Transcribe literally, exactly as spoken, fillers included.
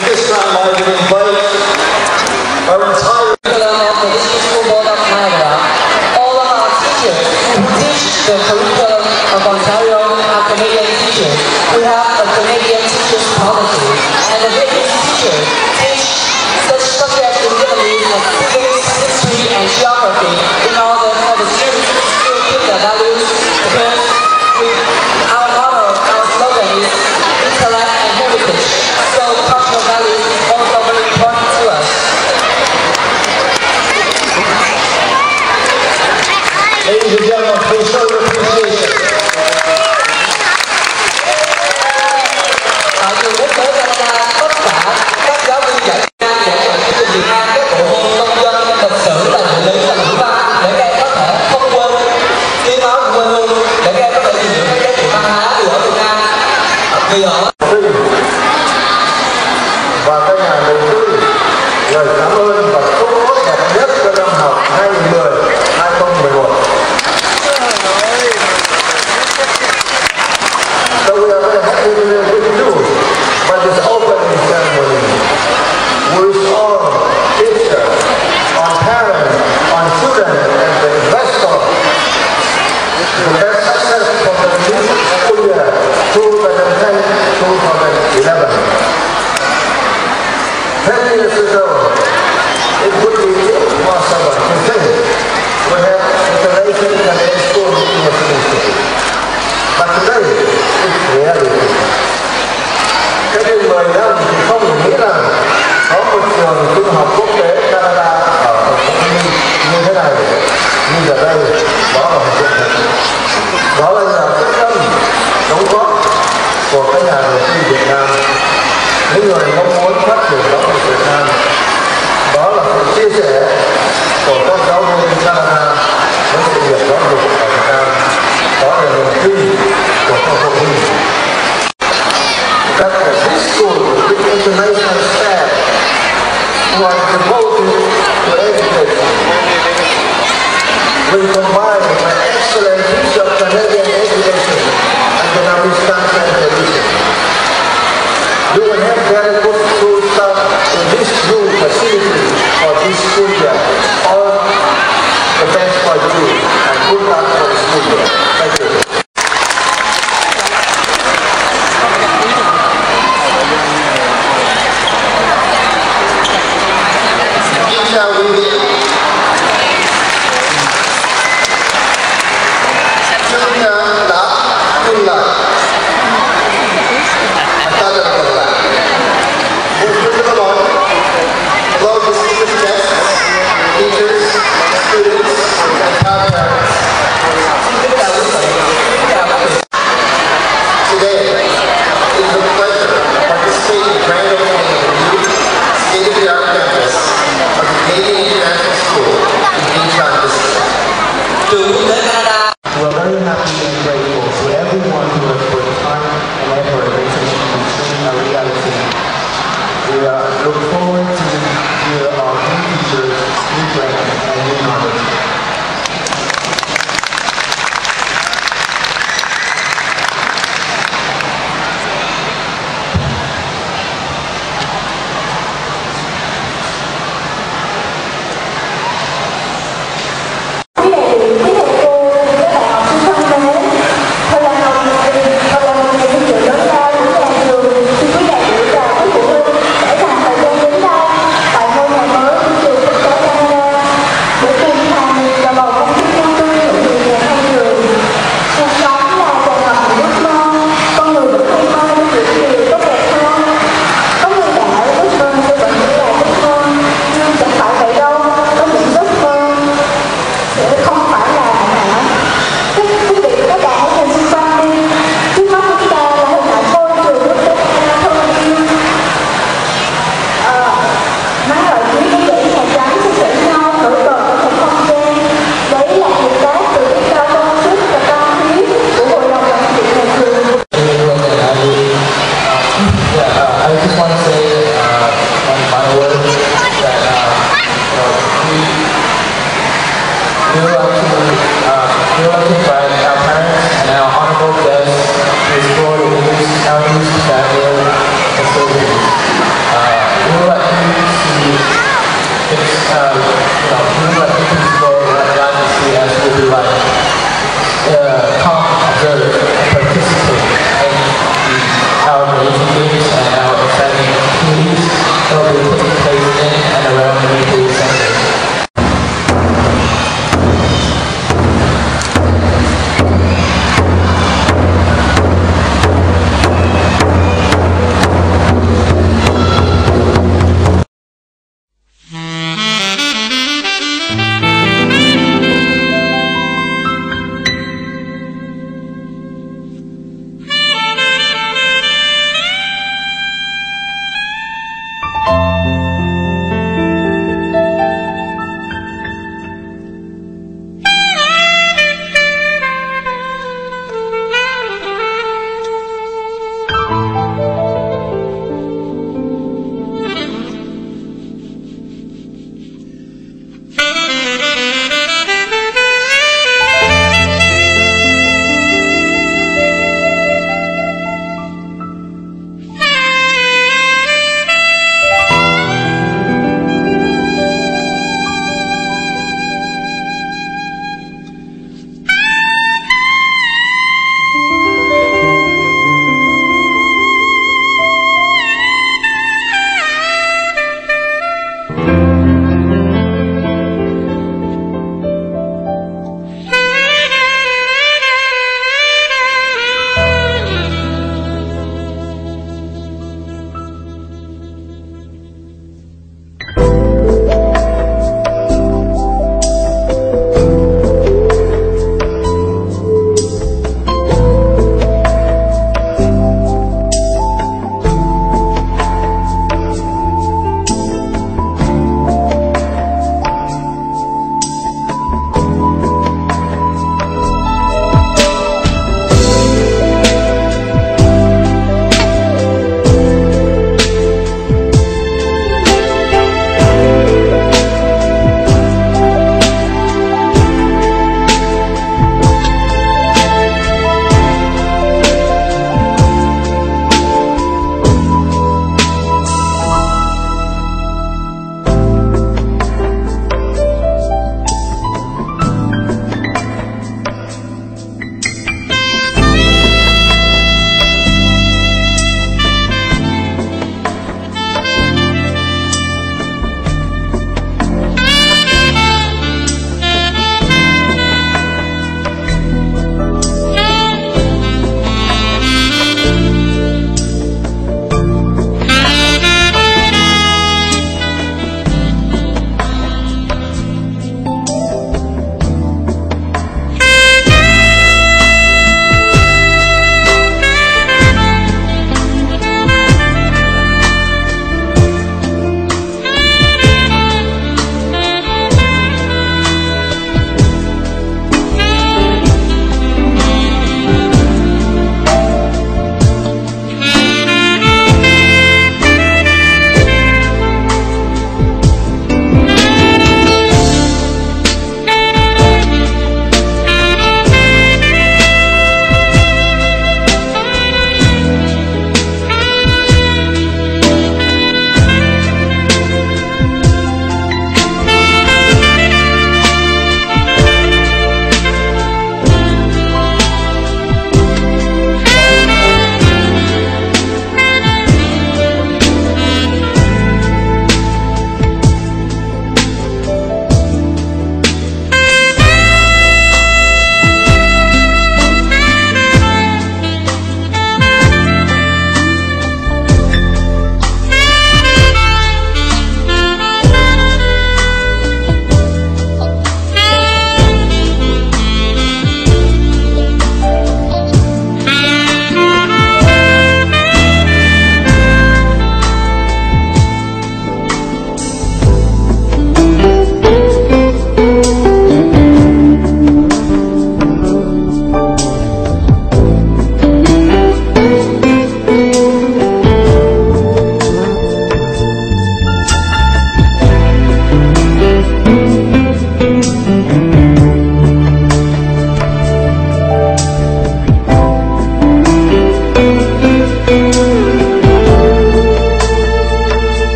this time I would invite our entire School Board of Canada. All of our teachers who teach the curriculum of Ontario are Canadian teachers. We have a Canadian teachers policy, and the Vietnamese teachers teach such subjects in Vietnamese like physics, history, and geography in order for the students to keep their values, because we, our motto, our slogan is intellect and heritage. So cultural values is also very important to us. ladies and gentlemen, please show your appreciation. À, trường quốc tế Canada, tất cả các giáo viên dạy Việt Nam dạy ở chương trình Việt Nam các bộ môn công dân, lịch sử, là địa lý, là ngữ văn, để các em có thể không quên tiếng nói của quê hương, để các em có thể tìm hiểu các giá trị văn hóa từ ở Việt Nam. Vì ở và các nhà đầu tư lời cảm ơn và chúc tốt đẹp nhất cho năm học hai nghìn mười hai nghìn mười một. So we are very happy with you by this opening ceremony. We wish all teachers, our parents, our students, and the investors the best success for the new school year two thousand ten to two thousand eleven. Ten years ago, it would be impossible to think we have International Canadian School University. But today, it's reality. Cái điều mười năm thì không nghĩ rằng có một trường trung học quốc tế Canada ở thành phố Hồ Chí Minh như thế này, nhưng giờ đây đó là một chuyện thật. Đó là nhà quyết tâm đóng góp của các nhà đầu tư Việt Nam, những người mong muốn phát triển giáo dục Việt Nam. Đó là sự chia sẻ của các giáo viên Canada với sự nghiệp giáo dục ở Việt Nam. Đó là niềm tin của các phụ huynh. That this school with international staff who are devoted to education will combine an excellent piece of Canadian education and Vietnamese culture and tradition. You will have very good school staff in this new facility for this school year. All the best for you and good luck for the school year. Thank you. Shall we